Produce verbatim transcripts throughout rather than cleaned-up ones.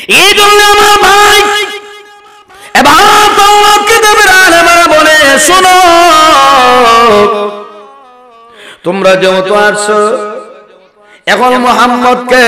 এই জন্য আমার ভাই এবার তাওরাত কিতাবের আলেমরা বলে শোনো, তোমরা যেহেতু আসছো এখন মুহাম্মদকে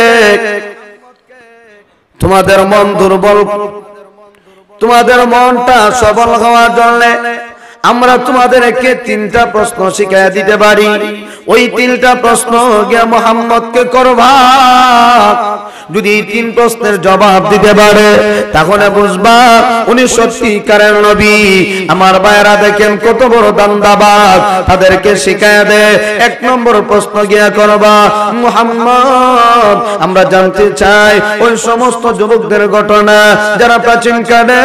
তোমাদের মন দুর্বল, তোমাদের মনটা সবল হওয়ার জন্য আমরা তোমাদেরকে তিনটা প্রশ্ন শিখিয়ে দিতে পারি। ওই তিনটা প্রশ্ন গিয়া মুহাম্মদকে করবা। যদি এই তিন প্রশ্নের জবাব দিতে পারে তাহলে বুঝবা উনি সত্যিকারের নবী। আমার ভাইরা দেখেন কত বড় দান্দাবাজ, তাদেরকে শিখিয়ে দে। এক নম্বর প্রশ্ন গিয়া করবা, মুহাম্মদ আমরা জানতে চাই ওই সমস্ত যুবকদের ঘটনা যারা প্রাচীনকালে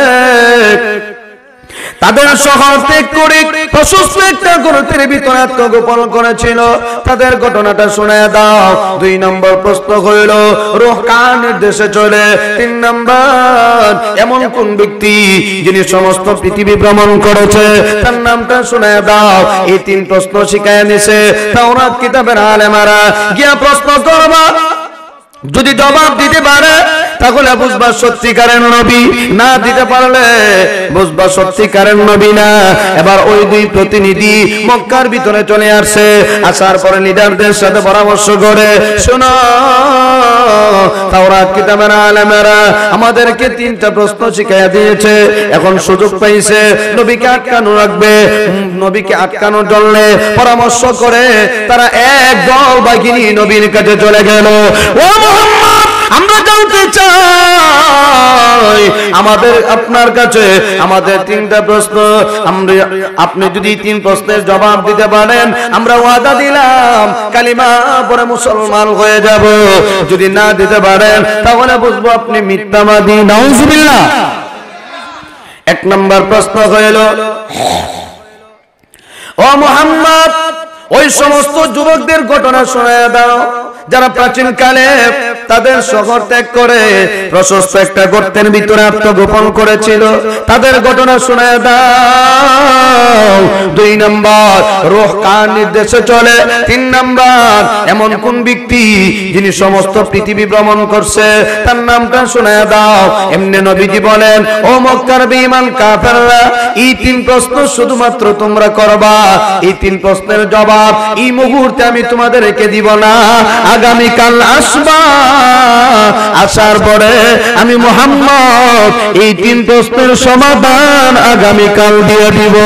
তাদের শহর ত্যাগ করে প্রশস্ত একটা গর্তের ভিতরে আত্মগোপন করেছিল, তাদের ঘটনাটা শুনিয়ে দাও। দুই নম্বর প্রশ্ন হইল রূহ কার নির্দেশে চলে। তিন নম্বর এমন কোন ব্যক্তি যিনি সমস্ত পৃথিবী ভ্রমণ করেছে তার নামটা শুনিয়ে দাও। এই তিন প্রশ্ন শিখায় নিছে তাওরাত কিতাবের আলেমারা। গিয়া প্রশ্ন করবা, যদি জবাব দিতে পারে তাহলে বুঝবা সত্যিকারের নবী, না দিতে পারলে বুঝবা সত্যিকারের নবী না। এবার ওই দুই প্রতিনিধি মক্কার ভিতরে চলে আসছে। আসার পরে লিডারদের সাথে পরামর্শ করে, শোনো তাওরাত কিতাবের আলেমেরা আমাদেরকে তিনটা প্রশ্ন শিখিয়ে দিয়েছে, এখন সুযোগ পাইছে নবীকে আটকানো রাখবে। নবীকে আটকানোর জন্য পরামর্শ করে তারা এক দল বাহিনী নবীর কাছে চলে গেল। ও মুহাম্মদ আমরা জানতে চাই আমাদের আপনার কাছে আমাদের তিনটা প্রশ্ন, আমরা আপনি যদি তিন প্রশ্নের জবাব দিতে পারেন আমরা ওয়াদা দিলাম কালিমা পড়ে মুসলমান হয়ে যাব। যদি না দিতে পারেন তাহলে বুঝবো আপনি মিথ্যাবাদী। নাউজুবিল্লাহ। এক নম্বর প্রশ্ন হইল, ও মুহাম্মদ ওই সমস্ত যুবকদের ঘটনা শোনায় দাও যারা প্রাচীন কালে তাদের শহর ত্যাগ করে প্রশস্ত একটা গর্তের ভিতরে আত্মগোপন করেছিল, তাদের ঘটনা শোনায় দাও। দুই নম্বর রূহ কার নির্দেশে চলে। তিন নম্বর এমন কোন ব্যক্তি যিনি সমস্ত পৃথিবী ভ্রমণ করছে তার নামটা শোনায় দাও। এমনি নবীজি বলেন, ও মক্কার বেঈমান কাফেররা এই তিন প্রশ্ন শুধুমাত্র তোমরা করবা। এই তিন প্রশ্নের জবাব এই মুহূর্তে আমি তোমাদেরকে দিব না, আগামীকাল আসবা। আসার পরে আমি মুহাম্মদ এই তিন প্রশ্নের সমাধান আগামীকাল দিয়ে দিব।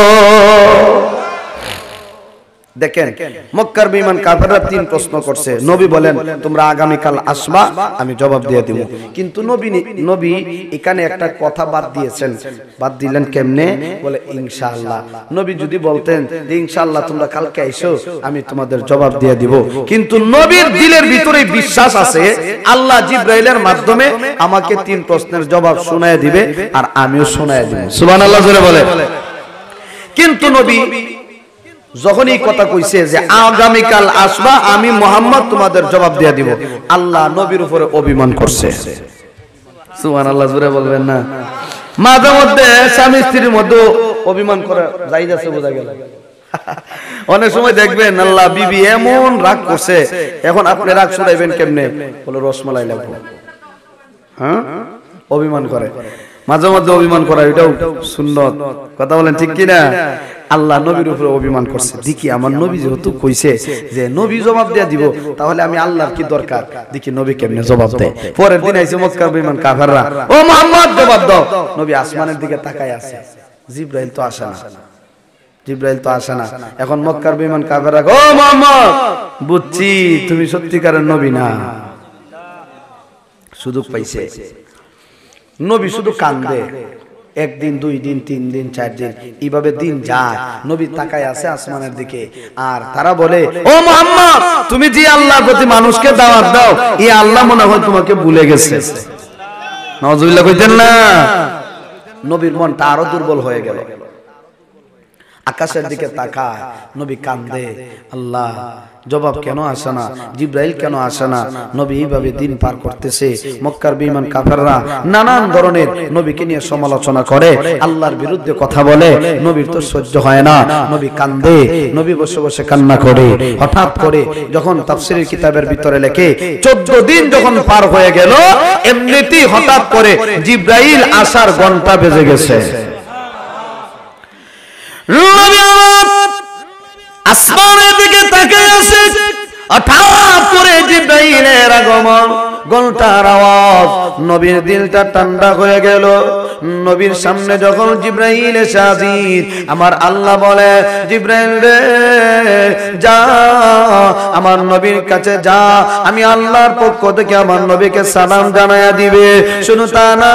দেখেন মক্কার বেঈমান কাফেররা তিন প্রশ্ন করছে, নবী বলেন তোমরা আগামীকাল আসবা, আমি জবাব দিয়ে দিব। কিন্তু নবী নবী এখানে একটা কথা বাদ দিয়েছেন। বাদ দিলেন কেমনে? বলে ইনশাআল্লাহ। নবী যদি বলতেন যে ইনশাআল্লাহ তোমরা কালকে আইসো, আমি তোমাদের জবাব দিয়ে দিব। কিন্তু নবীর দিলের ভিতরে বিশ্বাস আছে আল্লাহ জিবরাইলের মাধ্যমে আমাকে তিন প্রশ্নের জবাব শোনায় দিবে আর আমিও শোনায় দিব। সুবহানাল্লাহ জোরে বলে। কিন্তু নবী যখন এই কথা কইছে যে আগামীকাল আসবা, আমি মুহাম্মদ তোমাদের জবাব দিয়ে দিব, আল্লাহ নবীর উপরে অভিমান করছে। সুবহানাল্লাহ জোরে বলবেন না? মাঝে মধ্যে স্বামী স্ত্রীর মধ্যে অভিমান করা জায়েজ আছে, বোঝা গেল। অনেক সময় দেখবেন আল্লাহ বিবি এমন রাগ করছে, এখন আপনি রাগ ছুড়াইবেন কেমনে? বলে রসমালাই লাগবে। হ্যাঁ, অভিমান করে মাঝে মধ্যে অভিমান করা, এটাও সুন্নত। কথা বলেন ঠিক কিনা? আল্লাহ নবীর উপরে অভিমান করছে। দেখি আমার নবী যেহেতু কইছে যে নবী জবাব দেয়া দিব, তাহলে আমি আল্লাহর কি দরকার, দেখি নবী কেমনে জবাব দেয়। পরের দিন আইছে মক্কার বেঈমান কাফেররা, ও মুহাম্মদ জবাব দাও। নবী আসমানের দিকে তাকায় আছে, জিবরাইল তো আসে না, জিবরাইল তো আসে না। এখন মক্কার বেঈমান কাফেররা, ও মুহাম্মদ বুঝছি তুমি সত্যিকারের নবী না। সুযোগ পাইছে, নবী শুধু কান্দে। একদিন, দুই দিন, তিন দিন, চার দিন, এইভাবে দিন যায়। নবী তাকায় আছে আসমানের দিকে, আর তারা বলে, ও মুহাম্মদ তুমি যে আল্লাহর প্রতি মানুষকে দাওয়াত দাও, এই আল্লাহ মনে হয় তোমাকে ভুলে গেছে। নাউজুবিল্লাহ কইতেন না? নবীর মনটা আরো দুর্বল হয়ে গেল। আকাশের দিকে তাকায়, নবী কান্দে, আল্লাহ জবাব কেন আসে না, জিব্রাইল কেন আসে না। নবী এইভাবে দিন পার করতেছে। মক্কার বেঈমান কাফেররা নানান ধরনের নবীকে নিয়ে সমালোচনা করে, আল্লাহর বিরুদ্ধে কথা বলে। নবীর তো সহ্য হয় না, নবী কান্দে, নবী বসে বসে কান্না করে। হঠাৎ করে যখন তাফসীরের কিতাবের ভিতরে লেখে চোদ্দ দিন যখন পার হয়ে গেল, এমনিতেই হঠাৎ করে জিব্রাইল আসার ঘন্টা বেজে গেছে। আসমানের দিকে তাকিয়ে আছে, হঠাৎ করে জিব্রাইলের আগমন, ঘন্টার আওয়াজ, নবীর দিলটা ঠান্ডা হয়ে গেল। নবীর সামনে যখন জিব্রাইল এসে হাজির, আমার আল্লাহ বলে, জিব্রাইল রে যা, আমার নবীর কাছে যা, আমি আল্লাহর পক্ষ থেকে আমার নবীকে সালাম জানায়া দিবে। শুনো তা না,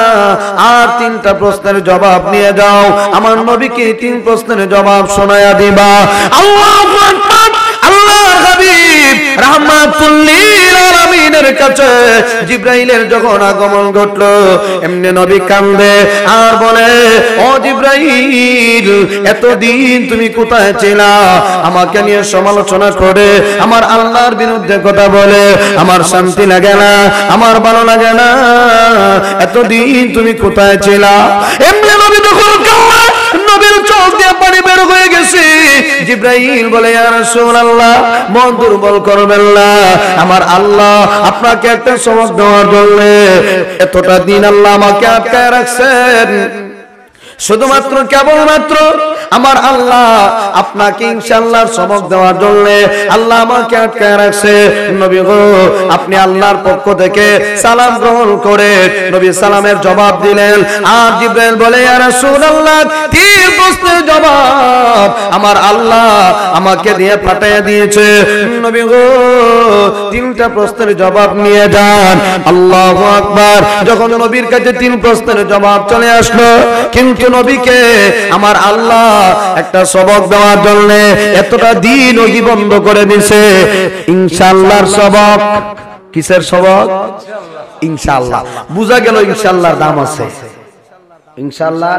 আর তিনটা প্রশ্নের জবাব নিয়ে যাও, আমার নবীকে তিন প্রশ্নের জবাব শোনায়া দিবা। আল্লাহু আকবার। আল্লাহর হাবিব রাহমাতুল লিল আলামিনের কাছে জিব্রাইলের যখন আগমন ঘটলো, এমনি নবী কান্দে আর বলে, ও জিব্রাইল, এতদিন তুমি কোথায় ছিলা? আমাকে নিয়ে সমালোচনা করে, আমার আল্লাহর বিরুদ্ধে কথা বলে আমার শান্তি লাগে না, আমার ভালো লাগে না। এতদিন তুমি কোথায় ছিলা? এমনি নবী যখন কান্দে, নবীর চোখ দিয়ে পানি বের হয়ে গেছে। জিব্রাইল বলে, ইয়া রাসূলুল্লাহ, মন দুর্বল করবেন না, আমার আল্লাহ আপনাকে একটা সবক দেওয়ার জন্য এতটা দিন আল্লাহ আমাকে আটকায় রাখছেন। শুধুমাত্র কেবলমাত্র আমার আল্লাহ আপনাকে ইনশাআল্লাহ সবক দেওয়ার জন্য আল্লাহ আমাকে আটকায় রাখছে। নবী গো, আপনি আল্লাহর পক্ষ থেকে সালাম গ্রহণ করে নবী সালামের জবাব দিলেন। আর জিব্রাইল বলে, ইয়া রাসূলুল্লাহ, তিন প্রশ্নের জবাব আমার আল্লাহ আমাকে দিয়ে পাঠিয়ে দিয়েছে। নবী গো, তিনটা প্রশ্নের জবাব নিয়ে যান। আল্লাহু আকবার। যখন নবীর কাছে তিন প্রশ্নের জবাব চলে আসলো, কিন্তু নবীকে আমার আল্লাহ একটা সবক দেওয়ার জন্য এতটা দিন ওহি বন্ধ করে দিয়েছে। ইনশাআল্লাহর সবক। কিসের সবক? ইনশাআল্লাহ। বুঝা গেল ইনশাআল্লাহর দাম আছে। ইনশাআল্লাহ।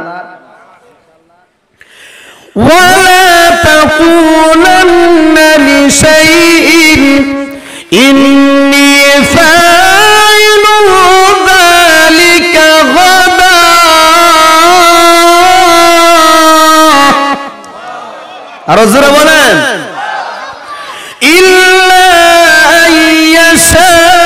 ওয়ালা তাকুলান্না লিশাইইন ইন্নী ফাইলু যালিকা গাদা। আরো জোরে বলেন, ইল্লা আইয়াশা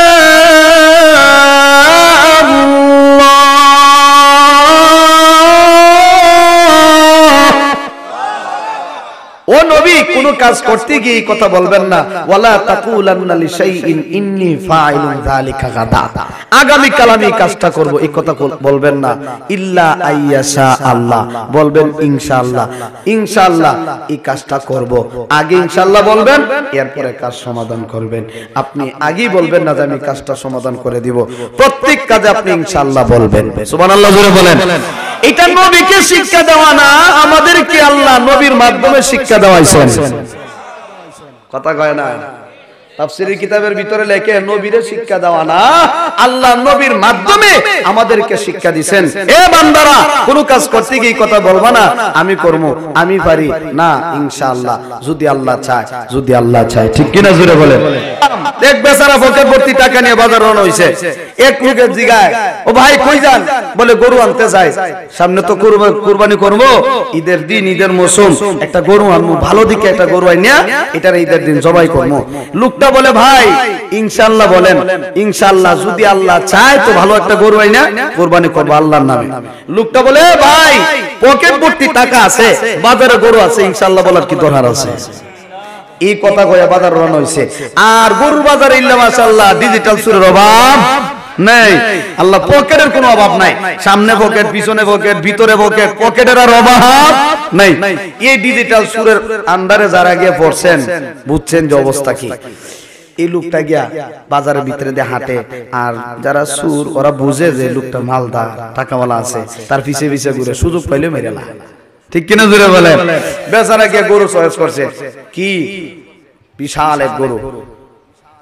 ও নবী, কোন কাজ করতে গিয়ে কথা বলবেন না, ওয়ালা তাকুলান্না লিশাইইন ইন্নী ফাইলুন যালিকা গাদা, আগামী কাল আমি কাজটা করব, এই কথা বলবেন না। ইল্লা আইয়াশা আল্লাহ, বলবেন ইনশাআল্লাহ। ইনশাআল্লাহ এই কাজটা করব, আগে ইনশাআল্লাহ বলবেন, এরপরে কাজ সমাধান করবেন। আপনি আগেই বলবেন না যে আমি কাজটা সমাধান করে দিব, প্রত্যেক কাজে আপনি ইনশাআল্লাহ বলবেন। সুবহানাল্লাহ জোরে বলেন। এটা নবীকে শিক্ষা দেওয়া না, আমাদেরকে আল্লাহ নবীর মাধ্যমে শিক্ষা দেওয়াইছেন। কথা কয় না? তাফসীরের কিতাবের ভিতরে লেখে নবীরে শিক্ষা দেওয়া না, আল্লাহ নবীর মাধ্যমে আমাদেরকে শিক্ষা দিবেন। এ বান্দারা, কোন কাজ করতে গিয়ে কথা বলবা না আমি করব, আমি পারি না, ইনশাআল্লাহ, যদি আল্লাহ চায়, যদি আল্লাহ চায়। ঠিক কি না জোরে বলেন। এক বেচারা পকেট ভর্তি টাকা নিয়ে বাজার রওনা হইছে। এক লোকের জিগায়, ও ভাই কই যান? বলে গরু আনতে যাই, সামনে তো কুরবানি করব, ঈদের দিন, ঈদের মৌসুম, একটা গরু আনবো, ভালো দিকে একটা গরু আইনা এটার ঈদের দিন জবাই করব। লোকটা বলে, ভাই ইনশাআল্লাহ বলেন, ইনশাআল্লাহ যদি আল্লাহ চায় তো ভালো একটা গরু আইনা কুরবানি করব আল্লাহর নামে। লোকটা বলে, ভাই পকেট ভর্তি টাকা আছে, বাজারে গরু আছে, ইনশাআল্লাহ বলার কি দরকার আছে? এই কথা কইয়া বাজার রওনা হইছে। আর গরু বাজারে ইল্লা মাশাআল্লাহ ডিজিটাল সুরের অভাব নাই, আল্লাহ পকেটের কোনো অভাব নাই। সামনে পকেট, পিছনে পকেট, ভিতরে পকেট, পকেটের আর অভাব নাই। এই ডিজিটাল সুরের আন্ডারে যারা গিয়ে পড়ছেন, বুঝছেন যে অবস্থা কি। এই লোকটা গিয়া বাজারের ভিতরে দিয়ে হাঁটে, আর যারা সুর ওরা বুঝে যে লোকটা মালদার টাকাওয়ালা আছে, তার পিছে পিছে ঘুরে, সুযোগ পাইলে মেরে না। ঠিক কিনা জোরে বলেন। বেচারা গিয়ে গরু চয়েস করছে, কি বিশাল এক গরু,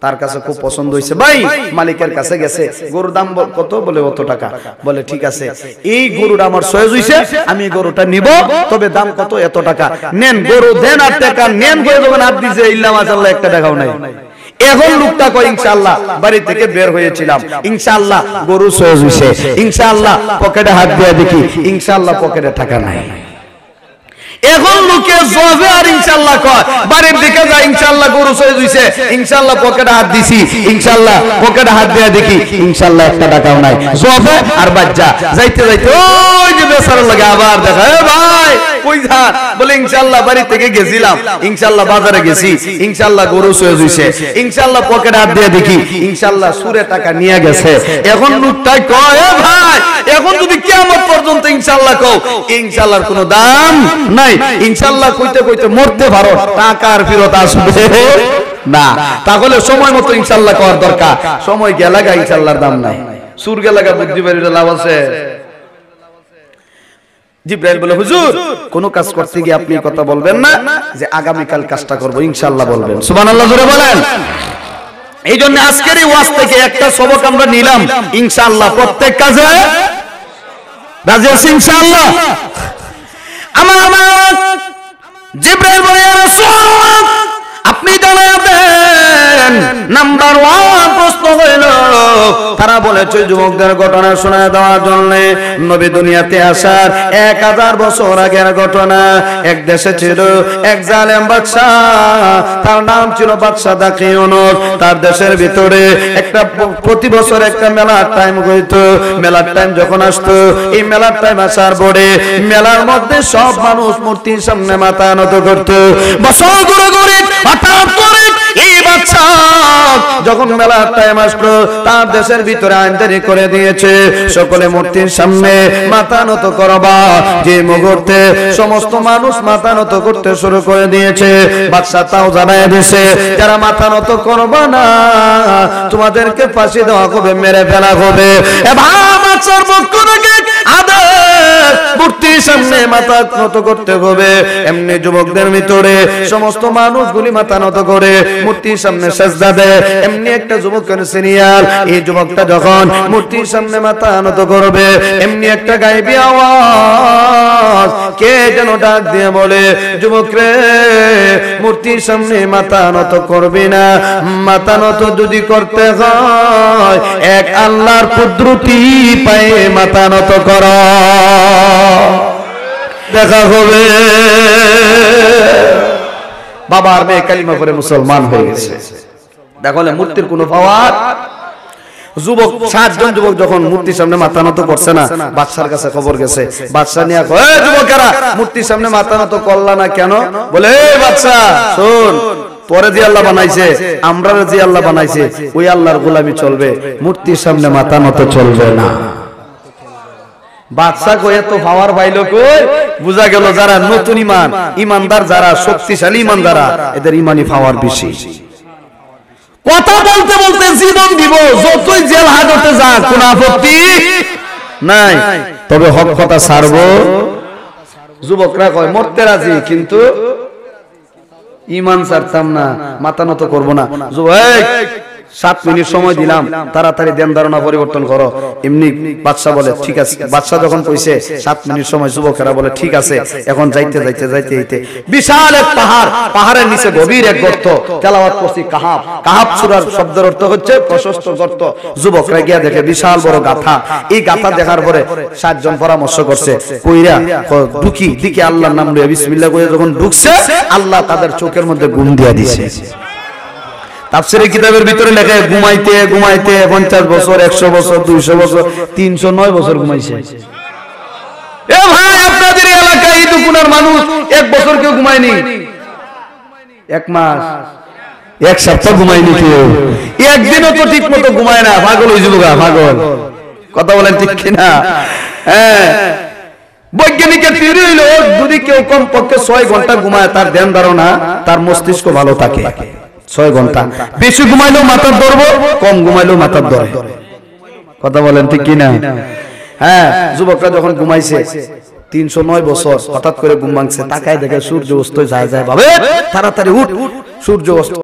তার কাছে খুব পছন্দ হয়েছে, ভাই মালিকের কাছে গেছে, গরুর দাম কত? বলে অত টাকা। বলে ঠিক আছে, এই গরুটা আমার সহজ হয়েছে, আমি গরুটা নিব, তবে দাম কত? এত টাকা। নেন গরু দেন আর টাকা নেন। করে যখন হাত দিছে ইল্লা মাশাআল্লাহ একটা টাকাও নাই। এখন লোকটা কয় ইনশাআল্লাহ বাড়ি থেকে বের হয়েছিলাম, ইনশাআল্লাহ গরু সহজ হয়েছে, ইনশাআল্লাহ পকেটে হাত দিয়ে দেখি ইনশাআল্লাহ পকেটে টাকা নাই। এখন লোকে জবে আর ইনশাআল্লাহ কয়, বাড়ির দিকে যায় ইনশাআল্লাহ গরু সহজ হইছে, ইনশাআল্লাহ পকেটে হাত দিছি, ইনশাআল্লাহ পকেটে হাত দিয়ে দেখি ইনশাআল্লাহ একটা টাকাও নাই। জবে আর বাচ্চা যাইতে যাইতে ওই যে বেচারা লাগে আবার দেখা, এ ভাই কই যান? বলে ইনশাআল্লাহ বাড়ি থেকে গেছিলাম, ইনশাআল্লাহ বাজারে গেছি, ইনশাআল্লাহ গরু সহজ হইছে, ইনশাআল্লাহ পকেটে হাত দিয়ে দেখি ইনশাআল্লাহ সুরে টাকা নিয়ে গেছে। এখন লোকটাই কয়, এ ভাই এখন যদি কিয়ামত পর্যন্ত ইনশাআল্লাহ কও, ইনশাআল্লাহর কোনো দাম নাই। ইনশাআল্লাহ কইতে কইতে মরতে পারো, টাকার ফেরত আসবে না। তাহলে সময় মতো ইনশাআল্লাহ করার দরকার। সময় গেলে গা ইনশাআল্লাহর দাম নাই, সুর গেলে গা বুদ্ধি বাড়িতে লাভ আছে। জিবরাইল বলে, হুজুর কোন কাজ করতে গিয়ে আপনি কথা বলবেন না যে আগামী কাল কাজটা করব, ইনশাআল্লাহ বলবেন। সুবহানাল্লাহ জোরে বলেন। এই জন্য আজকের এই ওয়াজ থেকে একটা সবক আমরা নিলাম, ইনশাআল্লাহ প্রত্যেক কাজে রাজি আছি ইনশাআল্লাহ। আমার আমার জিবরাইল বলে, ইয়া রাসূলুল্লাহ আপনি জানায়া দেন। নাম্বার ওয়ান প্রশ্ন হইল, তারা বলেছে যুবকদের ঘটনা শোনায় দেওয়ার জন্য। নবী দুনিয়াতে আসার এক হাজার বছর আগের ঘটনা। এক দেশে ছিল এক জালেম বাদশা, তার নাম ছিল বাদশা দাকিউনুস। তার দেশের ভিতরে একটা প্রতি বছর একটা মেলার টাইম হইতো। মেলার টাইম যখন আসতো, এই মেলার টাইম আসার পরে মেলার মধ্যে সব মানুষ মূর্তির সামনে মাথা নত করত। বছর ঘুরে ঘুরে হঠাৎ করে এই বাদশা যখন মেলার টাইম আসলো, তার দেশের ভিতরে আইন জারি করে দিয়েছে সকলে মূর্তির সামনে মাথা নত করবা। যে মুহূর্তে সমস্ত মানুষ মাথা নত করতে শুরু করে দিয়েছে, বাদশা তাও জানায় দিয়েছে যারা মাথা নত করবা না তোমাদেরকে ফাঁসি দেওয়া হবে, মেরে ফেলা হবে। এবার বাদশার পক্ষ থেকে আদেশ, মূর্তির সামনে মাথা নত করতে হবে। এমনি যুবকদের ভিতরে সমস্ত মানুষগুলি মাথা নত করে মূর্তির সামনে সেজদা দেয়। এমনি একটা যুবকের সিনিয়র, এই যুবকটা যখন মূর্তির সামনে মাথা নত করবে, এমনি একটা গায়েবী আওয়াজ কে যেন ডাক দিয়ে বলে, যুবক রে মূর্তির সামনে মাথা নত করবি না, মাথা নত যদি করতে হয় এক আল্লাহর কুদরতি পায়ে মাথা নত কর, দেখা হবে। বাবার মেয়ে কালিমা করে মুসলমান হয়ে গেছে। দেখলে মূর্তির কোনো পাওয়ার। যুবক সাতজন যুবক যখন মূর্তির সামনে মাথা নত করছে না, বাদশার কাছে খবর গেছে। বাদশা নিয়ে কয়, এই যুবকেরা মূর্তির সামনে মাথা নত করলা না কেন? বলে, এই বাদশা শোন, পরে যে আল্লাহ বানাইছে, আমরা যে আল্লাহ বানাইছে ওই আল্লাহর গোলামি চলবে, মূর্তির সামনে মাথা নত চলবে না। বাদশা কয়ে তো পাওয়ার পাইল কই? বুঝা গেল যারা নতুন ইমান, ইমানদার যারা, শক্তিশালী ইমান যারা, এদের ইমানি পাওয়ার বেশি। কথা বলতে বলতে জীবন দিব, যতই জেল হাজতে যাক কোনো আপত্তি নাই, তবে হক কথা ছাড়বো। যুবকরা কয় মরতে রাজি, কিন্তু ইমান ছাড়তাম না, মাথা নত করবো না। যুবক সাত মিনিট সময় দিলাম, তাড়াতাড়ি ধ্যান ধারণা পরিবর্তন করো। এমনি বাদশা বলে ঠিক আছে। বাদশা যখন কইছে সাত মিনিট সময়, যুবকেরা বলে ঠিক আছে। এখন যাইতে যাইতে যাইতে যাইতে বিশাল এক পাহাড়, পাহাড়ের নিচে গভীর এক গর্ত। তেলাওয়াত করছি কাহাব। কাহাব সূরার শব্দের অর্থ হচ্ছে প্রশস্ত গর্ত। যুবকরা গিয়া দেখে বিশাল বড় গাথা। এই গাথা দেখার পরে সাতজন পরামর্শ করছে, কইরা ঢুকি দিকে আল্লাহর নাম লইয়া বিসমিল্লাহ কইরা যখন ঢুকছে, আল্লাহ তাদের চোখের মধ্যে ঘুম দিয়া দিয়েছে। তাফসীরের কিতাবের ভিতরে লেখা, ঘুমাইতে ঘুমাইতে পঞ্চাশ বছর, একশো বছর, দুইশো বছর, তিনশো নয় বছর ঘুমাইছে। এ ভাই, আপনাদের এলাকায় এই দুকুনার মানুষ এক বছর কেউ ঘুমায়নি, এক মাস, এক সপ্তাহ ঘুমায়নি কেউ, একদিনও তো ঠিক মতো ঘুমায় না। পাগল হয়ে যাবো গা, পাগল। কথা বলেন ঠিক কিনা? হ্যাঁ, বৈজ্ঞানিকের থিওরি হইল যদি কেউ কমপক্ষে ছয় ঘন্টা ঘুমায়, তার ধ্যান ধারণা, তার মস্তিষ্ক ভালো থাকে। ছয় ঘন্টা বেশি ঘুমাইলেও মাথার ধরবো, কম ঘুমাইলেও মাথার ধরে। কথা বলেন ঠিক কিনা? হ্যাঁ, যুবকরা যখন ঘুমাইছে তিনশো নয় বছর, হঠাৎ করে ঘুম ভাঙছে, তাকায় দেখে সূর্য অস্ত যায় যায়, ভাবে তাড়াতাড়ি উঠ, সূর্য অস্ত।